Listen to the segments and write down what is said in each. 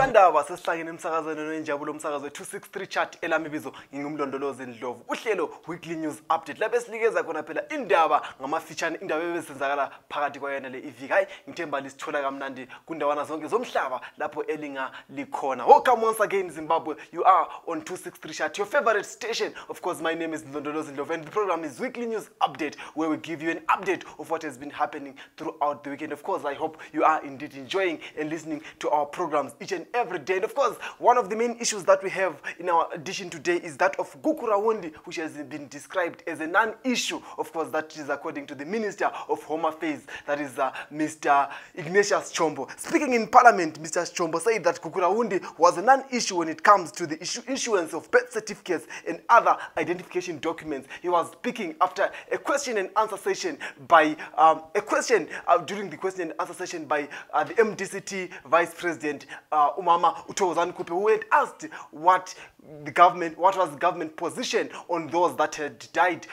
Ndaba sesihlangene emsakazweni nenjabulo umsakazo 263 chat elamibizo ngingumlondolozi Ndlovu. Uhlelo weekly news update lapho esinikeza khona phela indaba ngamafeature indaba ebesenzakala phakathi kwayena le iviki. Hayi ngithemba lisithola kamnandi kundawana zonke zomhlaba lapho elinga likhona. Welcome once again Zimbabwe. You are on 263 chat, your favorite station. Of course, my name is Ndlovu and the program is weekly news update where we give you an update of what has been happening throughout the weekend. Of course, I hope you are indeed enjoying and listening to our programs each and every day. And of course, one of the main issues that we have in our edition today is that of Gukurawundi, which has been described as a non-issue. Of course, that is according to the Minister of Home Affairs, that is Mr. Ignatius Chombo. Speaking in Parliament, Mr. Chombo said that Gukurawundi was a non-issue when it comes to the issuance of birth certificates and other identification documents. He was speaking after a question and answer session by during the question and answer session by the MDCT Vice President Umama Zanu-PF, who had asked what was the government position on those that had died,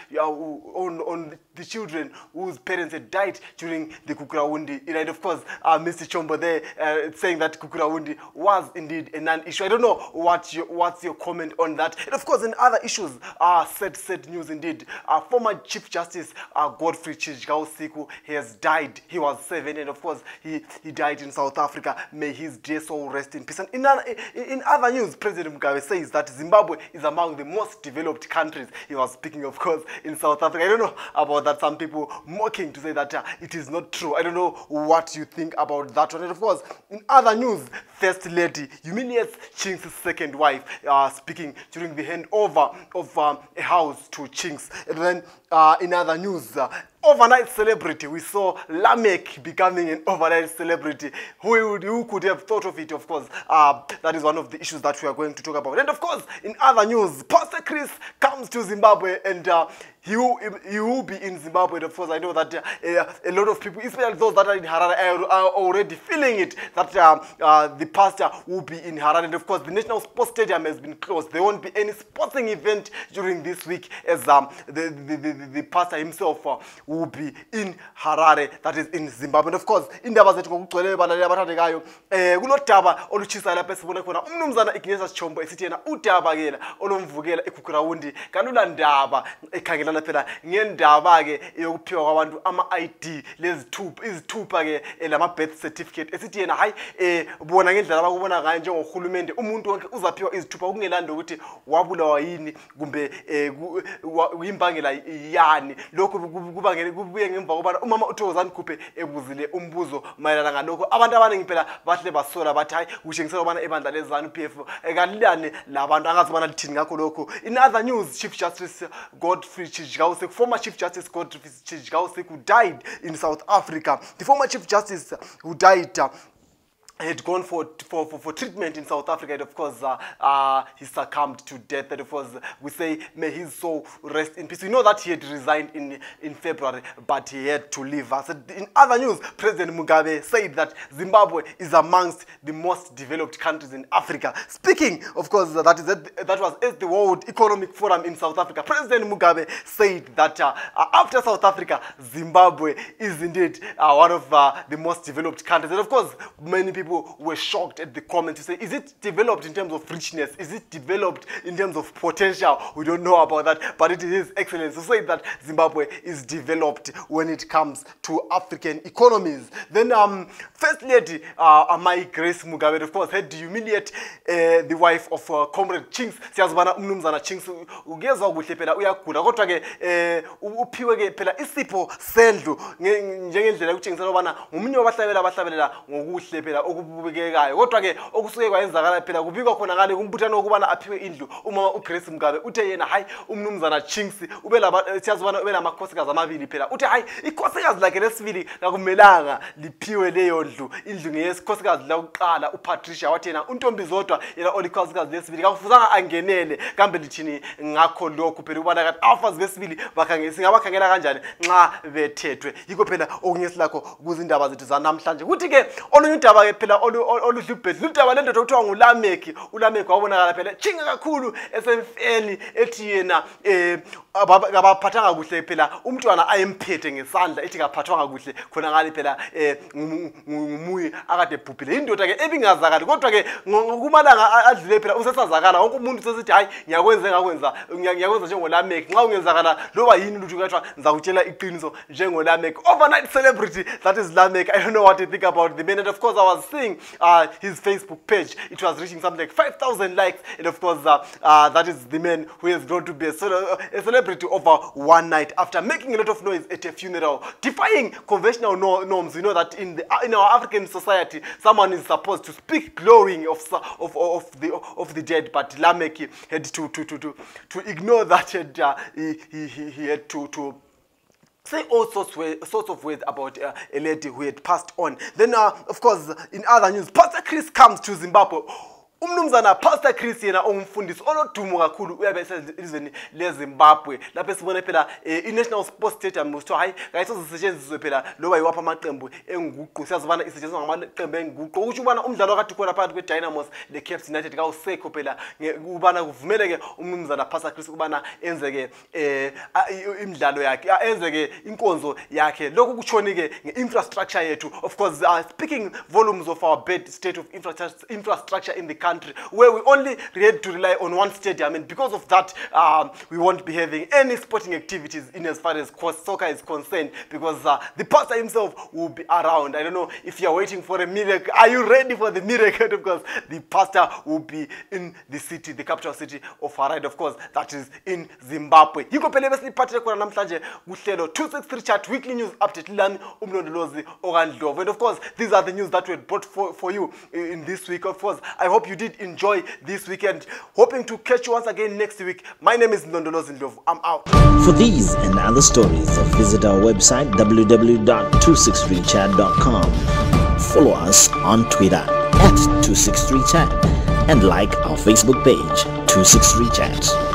on the children whose parents had died during the Gukurawundi. And of course, Mr. Chombo there saying that Gukurawundi was indeed a non-issue. I don't know what's your comment on that. And of course, in other issues, sad news indeed. Former Chief Justice Godfrey Chijgao-Siku has died. He was 7, and of course, he died in South Africa. May his dear soul rest in peace. And in other news, President Mugabe says that Zimbabwe is among the most developed countries. He was speaking, of course, in South Africa. I don't know about that. Some people mocking to say that it is not true. I don't know what you think about that one. And of course, in other news, First Lady humiliates Chinks' second wife, speaking during the handover of a house to Chinks. And then in other news, overnight celebrity. We saw Lamek becoming an overnight celebrity. Who could have thought of it? Of course, that is one of the issues that we are going to talk about. And of course, in other news, Pastor Chris comes to Zimbabwe, and he will be in Zimbabwe. And of course, I know that a lot of people, especially those that are in Harare, are already feeling it, that the pastor will be in Harare. And of course, the National Sports Stadium has been closed. There won't be any sporting event during this week, as the pastor himself will be in Harare, that is in Zimbabwe. And of course, indaba zethu ngokugcwele balaleli abathandekayo kulodaba oluchisa lapha esibona khona umnumzana Ignatius Chombo esithi yena udaba ke la olomvukela eGukurawundi kalula ndaba ekhangelana phela ngendaba ke yokuphiwa kwabantu ama-ID izithupha ke lama birth certificate esithi yena hayi bona ngendlela abakubona ngayo njengohulumende umuntu wonke uzaphiwa izithupha kungelanda ukuthi wabulawa yini kumbe uyimbangela yani. Lokho kubuye ngemva kobana umama Zanu-PF ebuzile umbuzo mayelana ngalokho. Abantu abaningi phela bahle basola bathi hayi ushengisela ubana ebandla leZanu-PF ekalilane labantu angazi ubana lithini ngakho lokho. In other news, Chief Justice Godfrey Chijgao-Siku, former Chief Justice Godfrey Chijgao-Siku died in South Africa. The former Chief Justice who died had gone for treatment in South Africa, and of course he succumbed to death. And of course we say may his soul rest in peace. We know that he had resigned in February, but he had to leave us. In other news, President Mugabe said that Zimbabwe is amongst the most developed countries in Africa. Speaking, of course, that was at the World Economic Forum in South Africa. President Mugabe said that after South Africa, Zimbabwe is indeed one of the most developed countries. And of course, many people were shocked at the comment to say, is it developed in terms of richness? Is it developed in terms of potential? We don't know about that, but it is excellent to say that Zimbabwe is developed when it comes to African economies. Then First Lady Amai Grace Mugabe, of course, had to humiliate the wife of Comrade Chinks. Siyazibana umnumzana Chinks ugezwa kuhle phela uyagula kodwa ke uphiwe ke phela isipho sendlu njengendlela ukutshengisela ubana umunye wabahlabelela ngokuhle phela okubukekayo. Kodwa ke okusuke kwayenzakala phela kubikwa khona ngale kumbuthano ukubana aphiwe indlu umama uGrace Mugabe uthe yena hayi umnumzana Chinks siyazibana ube namakhosikazi amabili phela uthi hayi ikhosikazi lakhe lesibili akumelanga liphiwe leyo indlu ngeyesikhosikazi lokuqala uPatricia wathi yena untombi zodwa yena olikhosikazi lesibili akufuzanga angenele kambe lithini ngakho lokho phela ubona kathi abafazi besibili singabakhangela kanjani nxa bethethwe. Yikho phela okunyesilakho kuzindaba zethu zanamhlanje. Kuthi ke olunye udaba ke phela phela oludlubhedlu udaba lendoda okuthiwa nguLameki. uLameki wabonakala phela chinga kakhulu esemfeni ethi yena abaphathanga kuhle phela umntwana ayemphethe ngesandla ethi kaphathwanga kuhle khona ngale phela ngumuyi akade ebhubhile indoda ke ebingazakali kodwa ke ngokumalanga adlule phela usesazakala wonke umuntu sesithi hayi ngiyakwenza njengoLameki nxa ungenzakala loba yini lutho kuthiwa ngizakutshela iqiniso njengoLameki. Overnight celebrity, that is Lameki. I don't know what to think about the man. And of course I was seeing his Facebook page. It was reaching something like 5,000 likes, and of course that is the man who has grown to be a celebrity over one night after making a lot of noise at a funeral, defying conventional norms. You know that in our African society someone is supposed to speak glowing of the dead, but Lameki had to ignore that, and he had to say all sorts of words about a lady who had passed on. Then of course in other news, Pastor Chris comes to Zimbabwe. Umnumzana Pastor Chris yena ongumfundisi olodumo kakhulu uyabe elizweni leZimbabwe lapho sibone phela iNational Sports Stadium kuthiwa hayi kayisozisetshenziswe phela loba yiwapha amaqembu enguqu. Siyazibana isetshenziswa ngamaqembu enguqu ukuthi ubana umdlalo kade khona phakathi kweDynamos leCaps United kawusekho phela ubana kuvumeleke umnumzana Pastor Chris ubana enzeke imidlalo yakhe enzeke inkonzo yakhe. Lokhu kuchonike ngeinfrastructure yethu. Of course speaking volumes of our bad state of infrastructure in the country, where we only had to rely on one stadium, and because of that we won't be having any sporting activities in as far as soccer is concerned, because the pastor himself will be around. I don't know if you are waiting for a miracle. Are you ready for the miracle? Because the pastor will be in the city, the capital city of Harare, of course, that is in Zimbabwe. Yiko phela besiphathele khona namhlanje kuhlelo 263 Chat weekly news update lami umlondolozi okandlovu. And of course these are the news that we had brought for you in this week. Of course I hope you did enjoy this weekend. Hoping to catch you once again next week. My name is Ndondolozi Ndlovu. I'm out. For these and other stories, visit our website www.263chat.com. Follow us on Twitter @263chat and like our Facebook page 263chat.